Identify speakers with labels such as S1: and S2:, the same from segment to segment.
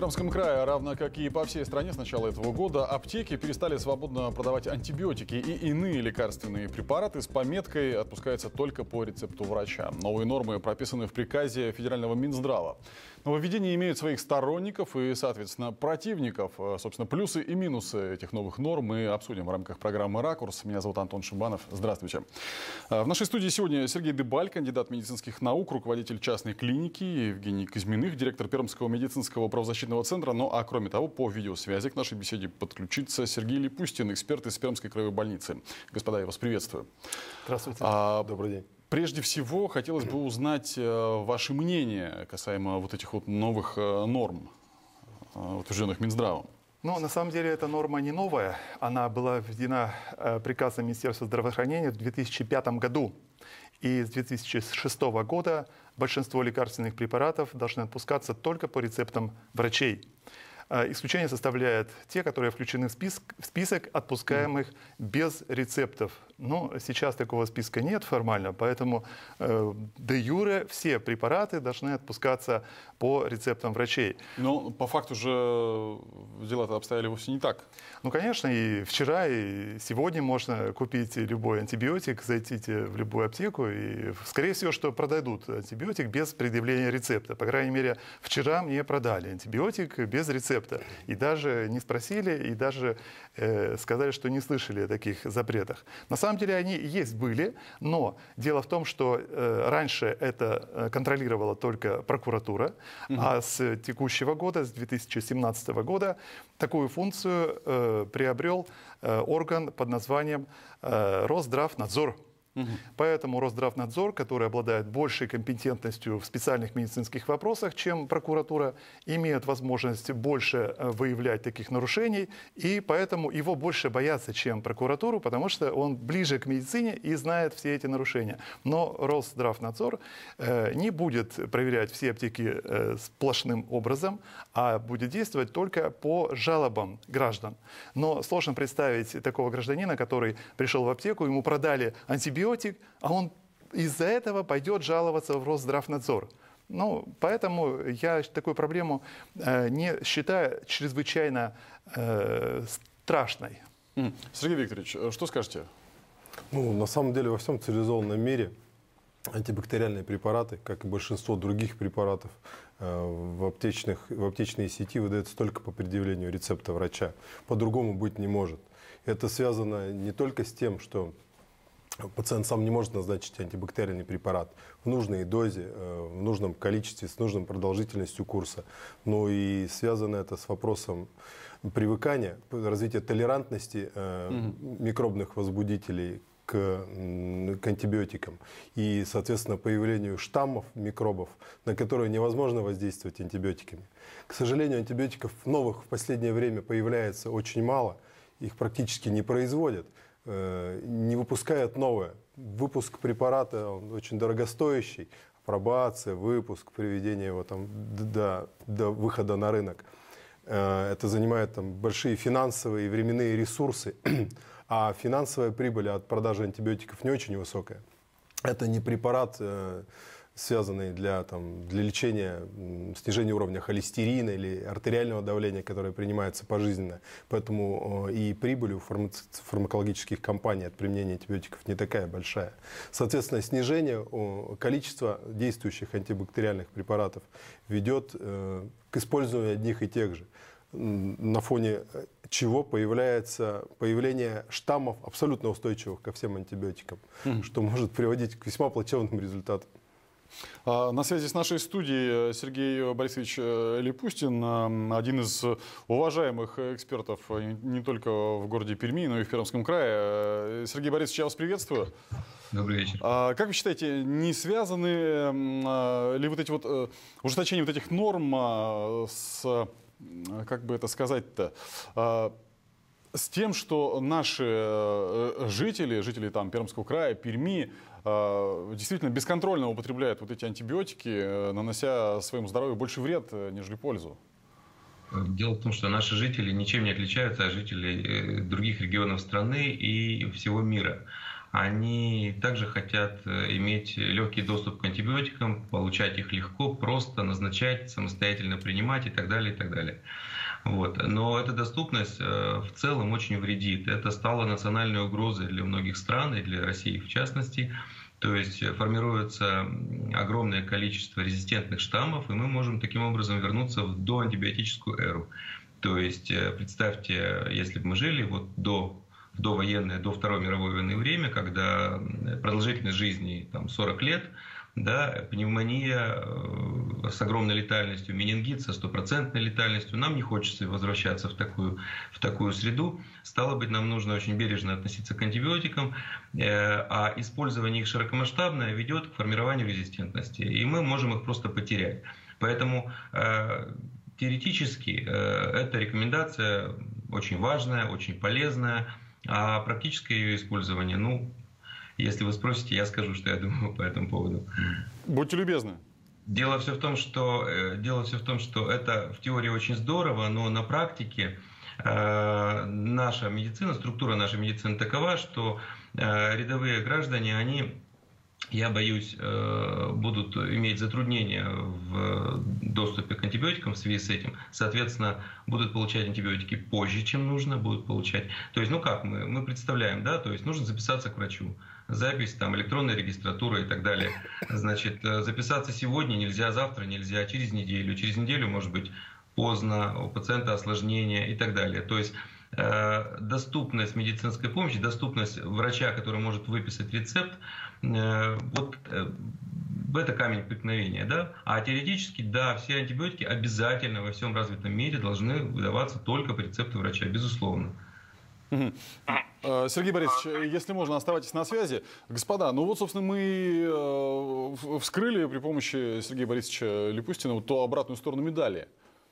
S1: Пермском крае, равно как и по всей стране с начала этого года, аптеки перестали свободно продавать антибиотики и иные лекарственные препараты с пометкой «Отпускается только по рецепту врача». Новые нормы прописаны в приказе федерального Минздрава. Нововведения имеют своих сторонников и, соответственно, противников. Собственно, плюсы и минусы этих новых норм мы обсудим в рамках программы «Ракурс». Меня зовут Антон Шибанов. Здравствуйте. В нашей студии сегодня Сергей Дебаль, кандидат медицинских наук, руководитель частной клиники, Евгений Кузьминых, директор Пермского медицинского правозащитного центра. Ну а кроме того, по видеосвязи к нашей беседе подключится Сергей Липустин, эксперт из Пермской краевой больницы. Господа, я вас приветствую.
S2: Здравствуйте. Добрый день.
S1: Прежде всего, хотелось бы узнать ваше мнение касаемо вот этих вот новых норм, утвержденных Минздравом.
S2: Ну, на самом деле, эта норма не новая. Она была введена приказом Министерства здравоохранения в 2005 году. И с 2006 года большинство лекарственных препаратов должны отпускаться только по рецептам врачей. Исключение составляют те, которые включены в список отпускаемых без рецептов. Но сейчас такого списка нет формально, поэтому де юре все препараты должны отпускаться по рецептам врачей.
S1: Но по факту же дела-то обстояли вовсе не так.
S2: Ну, конечно, и вчера, и сегодня можно купить любой антибиотик, зайти в любую аптеку, и, скорее всего, что продадут антибиотик без предъявления рецепта. По крайней мере, вчера мне продали антибиотик без рецепта. И даже не спросили, и даже сказали, что не слышали о таких запретах. На самом деле они были, но дело в том, что раньше это контролировала только прокуратура, а с текущего года, с 2017 года, такую функцию приобрел орган под названием Росздравнадзор. Поэтому Росздравнадзор, который обладает большей компетентностью в специальных медицинских вопросах, чем прокуратура, имеет возможность больше выявлять таких нарушений, и поэтому его больше боятся, чем прокуратуру, потому что он ближе к медицине и знает все эти нарушения. Но Росздравнадзор не будет проверять все аптеки сплошным образом, а будет действовать только по жалобам граждан. Но сложно представить такого гражданина, который пришел в аптеку, ему продали антибиотик, а он из-за этого пойдет жаловаться в Росздравнадзор. Ну, поэтому я такую проблему не считаю чрезвычайно страшной.
S1: Сергей Викторович, что скажете?
S3: Ну, на самом деле, во всем цивилизованном мире антибактериальные препараты, как и большинство других препаратов, в аптечной сети выдаются только по предъявлению рецепта врача. По-другому быть не может. Это связано не только с тем, что пациент сам не может назначить антибактериальный препарат в нужной дозе, в нужном количестве, с нужной продолжительностью курса. Но и связано это с вопросом привыкания, развития толерантности микробных возбудителей к антибиотикам и, соответственно, появлению штаммов микробов, на которые невозможно воздействовать антибиотиками. К сожалению, антибиотиков новых в последнее время появляется очень мало, их практически не производят. Не выпускают новое. Выпуск препарата он очень дорогостоящий, апробация, выпуск, приведение его там до выхода на рынок. Это занимает там большие финансовые и временные ресурсы, а финансовая прибыль от продажи антибиотиков не очень высокая. Это не препарат, связанный для лечения снижения уровня холестерина или артериального давления, которое принимается пожизненно. Поэтому и прибыль у фармакологических компаний от применения антибиотиков не такая большая. Соответственно, снижение количества действующих антибактериальных препаратов ведет к использованию одних и тех же, на фоне чего появляется появление штаммов, абсолютно устойчивых ко всем антибиотикам, что может приводить к весьма плачевным результатам.
S1: На связи с нашей студией Сергей Борисович Липустин, один из уважаемых экспертов не только в городе Перми, но и в Пермском крае. Сергей Борисович, я вас приветствую.
S4: Добрый вечер.
S1: Как вы считаете, не связаны ли вот эти вот ужесточения вот этих норм с, как бы это сказать-то, с тем, что наши жители там Пермского края, Перми, действительно бесконтрольно употребляют вот эти антибиотики, нанося своему здоровью больше вред, нежели пользу?
S4: Дело в том, что наши жители ничем не отличаются от жителей других регионов страны и всего мира. они также хотят иметь легкий доступ к антибиотикам, получать их легко, просто назначать, самостоятельно принимать и так далее, и так далее. Вот. Но эта доступность в целом очень вредит. Это стало национальной угрозой для многих стран, и для России в частности. То есть формируется огромное количество резистентных штаммов, и мы можем таким образом вернуться в доантибиотическую эру. То есть представьте, если бы мы жили вот до военное, до Второй мировой войны время, когда продолжительность жизни там, 40 лет, да, пневмония с огромной летальностью, менингит со 100% летальностью. Нам не хочется возвращаться в такую среду. Стало быть, нам нужно очень бережно относиться к антибиотикам, а использование их широкомасштабное ведет к формированию резистентности, и мы можем их просто потерять. Поэтому теоретически эта рекомендация очень важная, очень полезная, а практическое ее использование, ну, если вы спросите, я скажу, что я думаю по этому поводу.
S1: Будьте любезны.
S4: Дело все в том, что это в теории очень здорово, но на практике наша медицина, структура нашей медицины такова, что рядовые граждане, они, я боюсь, будут иметь затруднения в доступе к антибиотикам в связи с этим. Соответственно, будут получать антибиотики позже, чем нужно, будут получать. То есть, ну как мы представляем, да, то есть нужно записаться к врачу. Запись, там, электронная регистратура и так далее. Значит, записаться сегодня нельзя, завтра нельзя, через неделю. Через неделю, может быть, поздно, у пациента осложнения и так далее. То есть доступность медицинской помощи, доступность врача, который может выписать рецепт, вот это камень преткновения, да? А теоретически, да, все антибиотики обязательно во всем развитом мире должны выдаваться только по рецепту врача, безусловно.
S1: Сергей Борисович, если можно, оставайтесь на связи. Господа, ну вот, собственно, мы вскрыли при помощи Сергея Борисовича Липустина вот ту обратную сторону медали.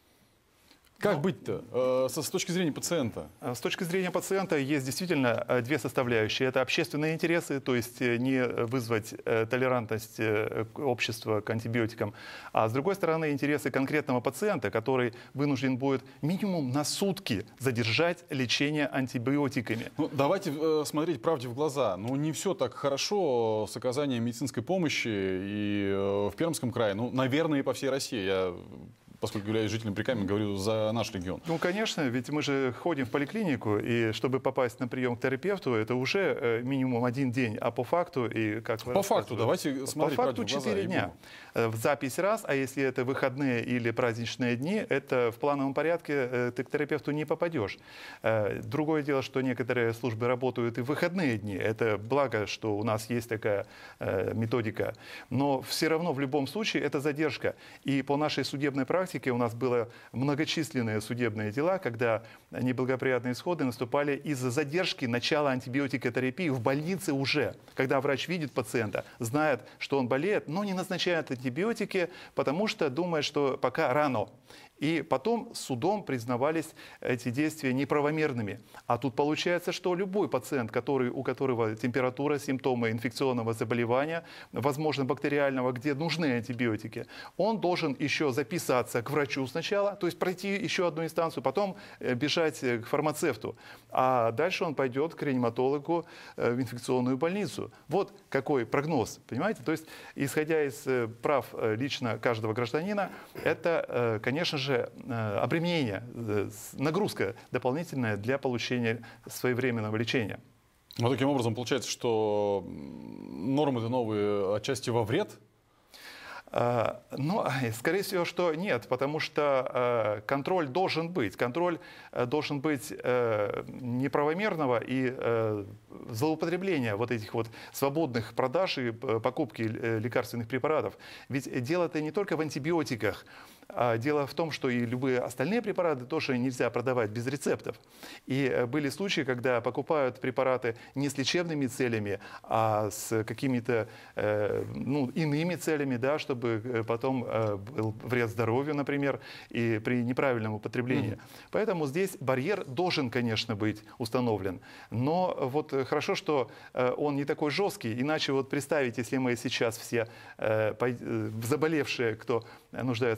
S1: Как быть-то с точки зрения пациента?
S2: С точки зрения пациента есть действительно две составляющие. Это общественные интересы, то есть не вызвать толерантность общества к антибиотикам. А с другой стороны, интересы конкретного пациента, который вынужден будет минимум на сутки задержать лечение антибиотиками.
S1: Ну, давайте смотреть правде в глаза. Ну, не все так хорошо с оказанием медицинской помощи и в Пермском крае. Ну, наверное, и по всей России. Я, поскольку являюсь жителем Прикамья, говорю за наш регион.
S2: Ну, конечно, ведь мы же ходим в поликлинику, и чтобы попасть на прием к терапевту, это уже минимум 1 день, а по факту, и как вы
S1: по факту, давайте смотреть
S2: по факту 4 дня. В запись раз, а если это выходные или праздничные дни, это в плановом порядке ты к терапевту не попадешь. Другое дело, что некоторые службы работают и в выходные дни. Это благо, что у нас есть такая методика. Но все равно в любом случае это задержка. И по нашей судебной практике у нас было многочисленные судебные дела, когда неблагоприятные исходы наступали из-за задержки начала антибиотикотерапии в больнице уже. Когда врач видит пациента, знает, что он болеет, но не назначает антибиотики, потому что думает, что пока рано. И потом судом признавались эти действия неправомерными. А тут получается, что любой пациент, у которого температура, симптомы инфекционного заболевания, возможно, бактериального, где нужны антибиотики, он должен еще записаться к врачу сначала, то есть пройти еще одну инстанцию, потом бежать к фармацевту. А дальше он пойдет к реаниматологу в инфекционную больницу. Вот какой прогноз, понимаете? То есть, исходя из прав лично каждого гражданина, это, конечно же, обременение, нагрузка дополнительная для получения своевременного лечения.
S1: Ну, таким образом, получается, что нормы-то новые отчасти во вред?
S2: Ну, скорее всего, что нет, потому что контроль должен быть. Контроль должен быть неправомерного и злоупотребления вот этих вот свободных продаж и покупки лекарственных препаратов. Ведь дело-то не только в антибиотиках. Дело в том, что и любые остальные препараты тоже нельзя продавать без рецептов. И были случаи, когда покупают препараты не с лечебными целями, а с какими-то иными целями, да, чтобы потом был вред здоровью, например, и при неправильном употреблении. Поэтому здесь барьер должен, конечно, быть установлен. Но вот хорошо, что он не такой жесткий. Иначе вот представить, если мы сейчас все заболевшие, кто нуждается в антибиотиках,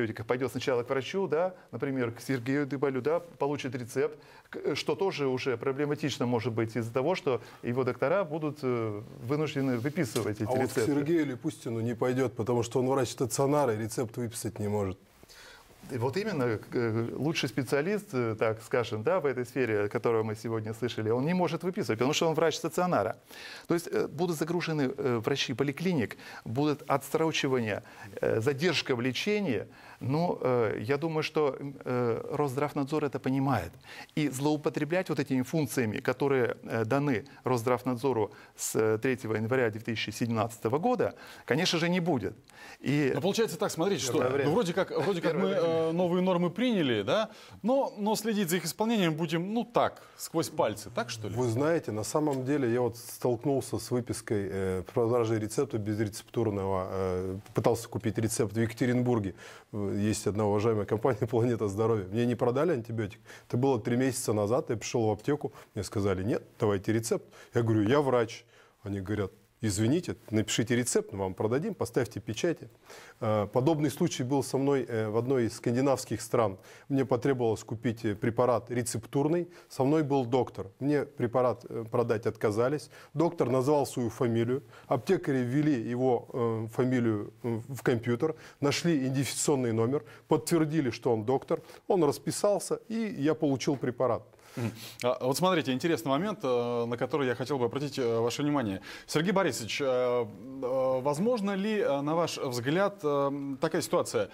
S2: антибиотиков пойдет сначала к врачу, да, например, к Сергею Дыбалю, да, получит рецепт, что тоже уже проблематично может быть из-за того, что его доктора будут вынуждены выписывать эти рецепты.
S3: Вот к Сергею Липустину не пойдет, потому что он врач стационара и рецепт выписать не может.
S2: Вот именно лучший специалист, так скажем, да, в этой сфере, о которой мы сегодня слышали, он не может выписывать, потому что он врач стационара. То есть будут загружены врачи поликлиник, будут отсрочивания, задержка в лечении. Но я думаю, что Росздравнадзор это понимает. И злоупотреблять вот этими функциями, которые даны Росздравнадзору с 3 января 2017 года, конечно же, не будет. И
S1: но получается так, смотрите, что вроде как мы новые нормы приняли, да, но следить за их исполнением будем, ну так, сквозь пальцы, так что ли?
S3: Вы знаете, на самом деле я вот столкнулся с выпиской продажи рецепта безрецептурного, пытался купить рецепт в Екатеринбурге. Есть одна уважаемая компания «Планета здоровья». Мне не продали антибиотик. Это было 3 месяца назад. Я пришел в аптеку, мне сказали: нет, давайте рецепт. Я говорю: я врач. Они говорят: извините, напишите рецепт, мы вам продадим, поставьте печати. Подобный случай был со мной в одной из скандинавских стран. Мне потребовалось купить препарат рецептурный. Со мной был доктор. Мне препарат продать отказались. Доктор назвал свою фамилию. Аптекари ввели его фамилию в компьютер, нашли идентификационный номер, подтвердили, что он доктор. Он расписался, и я получил препарат.
S1: Вот смотрите, интересный момент, на который я хотел бы обратить ваше внимание. Сергей Борисович, возможно ли, на ваш взгляд, такая ситуация?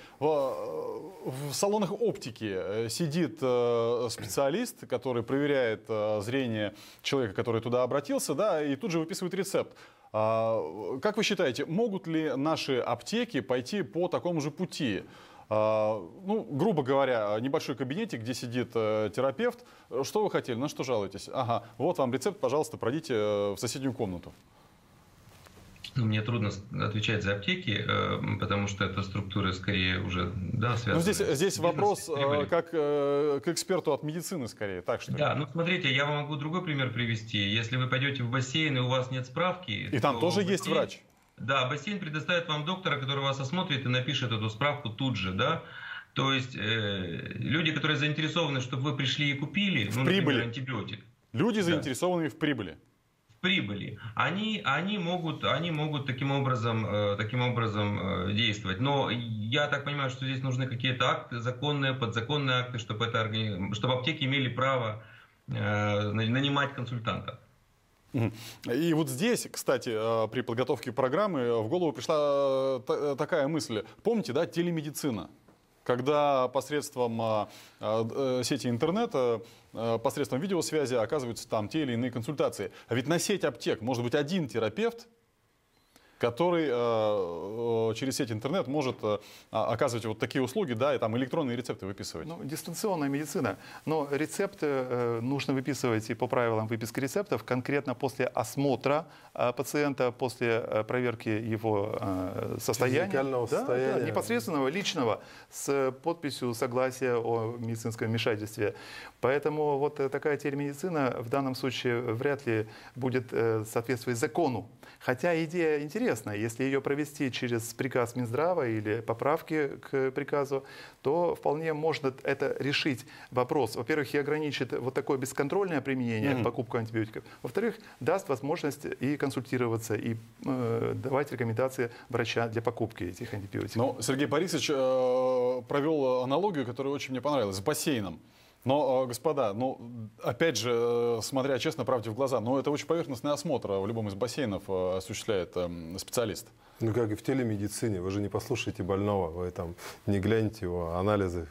S1: В салонах оптики сидит специалист, который проверяет зрение человека, который туда обратился, да, и тут же выписывает рецепт. Как вы считаете, могут ли наши аптеки пойти по такому же пути? Ну, грубо говоря, небольшой кабинетик, где сидит терапевт. Что вы хотели, на что жалуетесь? Ага, вот вам рецепт, пожалуйста, пройдите в соседнюю комнату.
S4: Мне трудно отвечать за аптеки, потому что это структуры скорее уже, да, связаны.
S1: Ну, здесь вопрос как к эксперту от медицины скорее, так что ли?
S4: Да, ну смотрите, я вам могу другой пример привести. Если вы пойдете в бассейн и у вас нет справки...
S1: И там тоже есть врач?
S4: Да, бассейн предоставит вам доктора, который вас осмотрит и напишет эту справку тут же, да. То есть люди, которые заинтересованы, чтобы вы пришли и купили, ну, например, антибиотик.
S1: Люди, заинтересованные в прибыли.
S4: В прибыли. Они могут таким образом действовать. Но я так понимаю, что здесь нужны какие-то акты, законные, подзаконные акты, чтобы аптеки имели право нанимать консультантов.
S1: И вот здесь, кстати, при подготовке программы в голову пришла такая мысль. Помните, да, телемедицина? Когда посредством сети интернета, посредством видеосвязи оказываются там те или иные консультации. А ведь на сеть аптек может быть один терапевт, который через сеть интернет может оказывать вот такие услуги, да, и там электронные рецепты выписывать.
S2: Ну, дистанционная медицина. Но рецепты нужно выписывать и по правилам выписки рецептов конкретно после осмотра пациента, после проверки его состояния.
S3: Состояния.
S2: Да, непосредственного, личного, с подписью согласия о медицинском вмешательстве. Поэтому вот такая телемедицина в данном случае вряд ли будет соответствовать закону. Хотя идея интересная. Если ее провести через приказ Минздрава или поправки к приказу, то вполне можно это решить вопрос. Во-первых, и ограничит вот такое бесконтрольное применение, покупку антибиотиков. Во-вторых, даст возможность и консультироваться, и давать рекомендации врача для покупки этих антибиотиков.
S1: Но Сергей Борисович провел аналогию, которая очень мне понравилась, с бассейном. Но, господа, ну, опять же, смотря честно, правде в глаза, но это очень поверхностный осмотр в любом из бассейнов осуществляет специалист.
S3: Ну, как и в телемедицине, вы же не послушаете больного, вы там не глянете его анализы,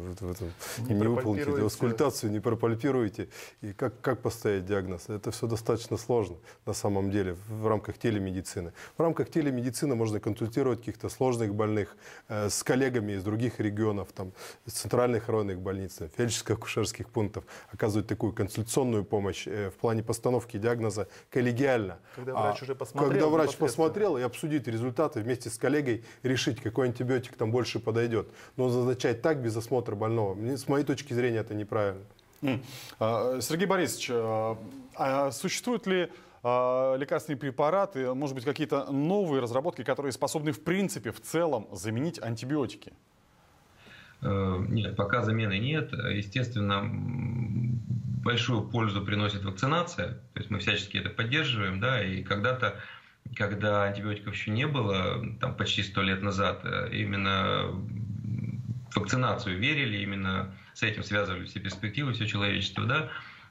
S3: не выполните аускультацию, не пропальпируете. И как поставить диагноз? Это все достаточно сложно на самом деле в рамках телемедицины. В рамках телемедицины можно консультировать каких-то сложных больных с коллегами из других регионов, там, из центральных районных больниц, фельдшерско-акушерских пунктов, оказывать такую консультационную помощь в плане постановки диагноза коллегиально.
S2: Когда врач уже посмотрел.
S3: Когда врач посмотрел и обсудить результаты вместе с коллегой, решить, какой антибиотик там больше подойдет. Но назначать так без осмотра больного, с моей точки зрения, это неправильно.
S1: Сергей Борисович, а существуют ли лекарственные препараты, может быть, какие-то новые разработки, которые способны в принципе в целом заменить антибиотики?
S4: Нет, пока замены нет. Естественно, большую пользу приносит вакцинация, то есть мы всячески это поддерживаем, да, и когда-то, когда антибиотиков еще не было, там почти 100 лет назад, именно в вакцинацию верили, именно с этим связывали все перспективы, все человечество, да.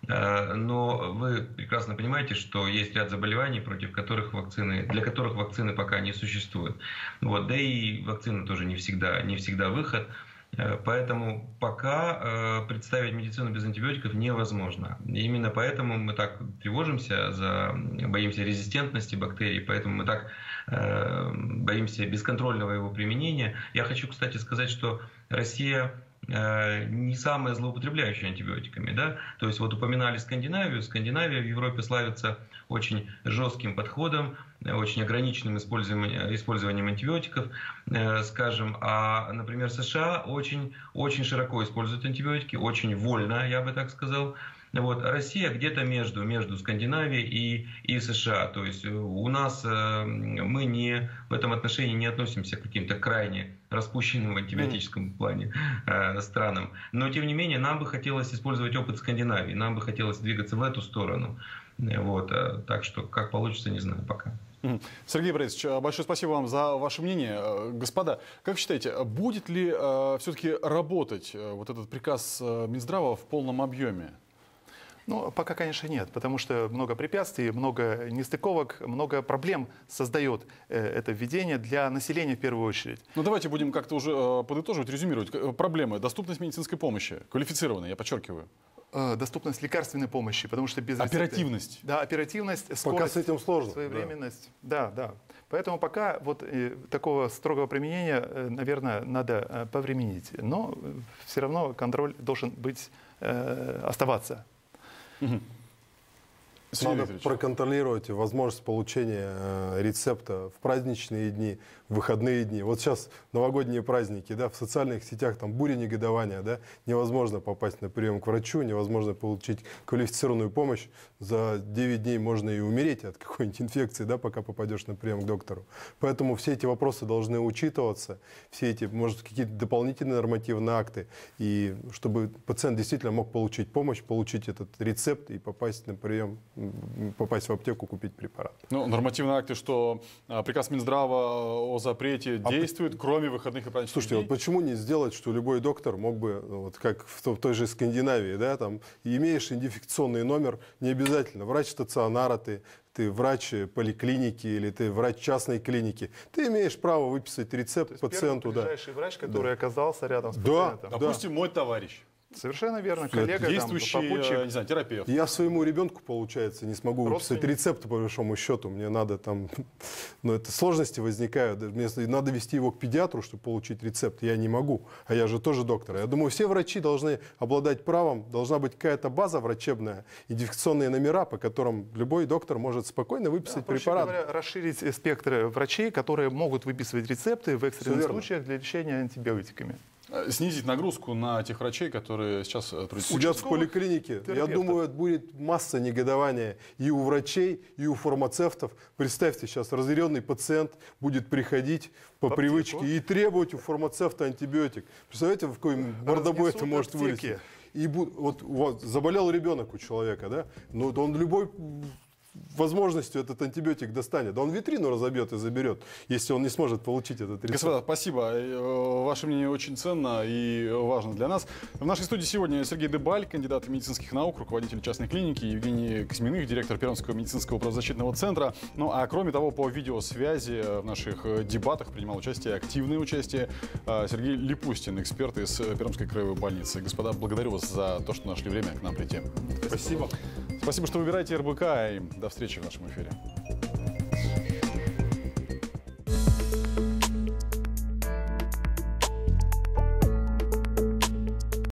S4: Но вы прекрасно понимаете, что есть ряд заболеваний, для которых вакцины пока не существует. Вот, да и вакцина тоже не всегда выход. Поэтому пока представить медицину без антибиотиков невозможно. И именно поэтому мы так тревожимся, боимся резистентности бактерий, поэтому мы так боимся бесконтрольного его применения. Я хочу, кстати, сказать, что Россия не самая злоупотребляющая антибиотиками, да? То есть вот упоминали Скандинавию. Скандинавия в Европе славится очень жестким подходом, очень ограниченным использованием антибиотиков, скажем. А, например, США очень широко используют антибиотики, очень вольно, я бы так сказал. Вот. Россия где-то между Скандинавией и США. То есть у нас мы в этом отношении не относимся к каким-то крайне распущенным в антибиотическом плане странам. Но тем не менее нам бы хотелось использовать опыт Скандинавии, нам бы хотелось двигаться в эту сторону. Вот. Так что как получится, не знаю пока.
S1: Сергей Борисович, большое спасибо вам за ваше мнение. Господа, как считаете, будет ли все-таки работать вот этот приказ Минздрава в полном объеме?
S2: Ну, пока, конечно, нет, потому что много препятствий, много нестыковок, много проблем создает это введение для населения в первую очередь.
S1: Ну, давайте будем как-то уже подытоживать, резюмировать. Проблемы. Доступность медицинской помощи, квалифицированной, я подчеркиваю.
S2: Доступность лекарственной помощи, потому что без
S1: оперативность.
S2: Да, оперативность, скорость,
S3: пока с этим сложно.
S2: Своевременность. Да. Поэтому пока вот такого строгого применения, наверное, надо повременить. Но все равно контроль должен оставаться.
S3: Надо проконтролировать возможность получения рецепта в праздничные дни, в выходные дни. Вот сейчас новогодние праздники, да, в социальных сетях там буря негодования, да, невозможно попасть на прием к врачу, невозможно получить квалифицированную помощь. За 9 дней можно и умереть от какой-нибудь инфекции, да, пока попадешь на прием к доктору. Поэтому все эти вопросы должны учитываться, все эти, может, какие-то дополнительные нормативные акты, и чтобы пациент действительно мог получить помощь, получить этот рецепт и попасть на прием, попасть в аптеку, купить препарат.
S1: Ну, нормативные акты, что приказ Минздрава о запрете действует, кроме выходных и праздничных
S3: Слушайте,
S1: дней?
S3: Вот почему не сделать, что любой доктор мог бы, вот как в той же Скандинавии, да, там, имеешь идентификационный номер, не обязательно, врач стационара ты врач поликлиники или ты врач частной клиники, ты имеешь право выписать рецепт пациенту.
S2: Ближайший врач, который оказался рядом с
S3: пациентом.
S1: Допустим, мой товарищ.
S2: Совершенно верно, коллега,
S1: действующий,
S2: попутчик.
S1: не знаю, терапевт.
S3: Я своему ребенку, получается, не смогу выписать рецепт, по большому счету. Мне надо там... Но это сложности возникают. Мне надо вести его к педиатру, чтобы получить рецепт. Я не могу. А я же тоже доктор. Я думаю, все врачи должны обладать правом. Должна быть какая-то база врачебная, идентификационные номера, по которым любой доктор может спокойно выписать препарат.
S2: Говоря, расширить спектр врачей, которые могут выписывать рецепты в экстренных случаях для лечения антибиотиками.
S1: Снизить нагрузку на тех врачей, которые сейчас трудятся.
S3: Сидят в поликлинике. Я думаю, это будет масса негодования и у врачей, и у фармацевтов. Представьте, сейчас разъяренный пациент будет приходить по привычке и требовать у фармацевта антибиотик. Представляете, в какой мордобой это может вылезти? И вот заболел ребенок у человека, да? Но он любой возможностью этот антибиотик достанет. Да он витрину разобьет и заберет, если он не сможет получить этот рецепт.
S1: Господа, спасибо. Ваше мнение очень ценно и важно для нас. В нашей студии сегодня Сергей Дебаль, кандидат медицинских наук, руководитель частной клиники, Евгений Кузьминых, директор Пермского медицинского правозащитного центра. Ну а кроме того, по видеосвязи в наших дебатах принимал активное участие Сергей Липустин, эксперт из Пермской краевой больницы. Господа, благодарю вас за то, что нашли время к нам прийти.
S3: Спасибо.
S1: Спасибо, что выбираете РБК, и до встречи в нашем эфире.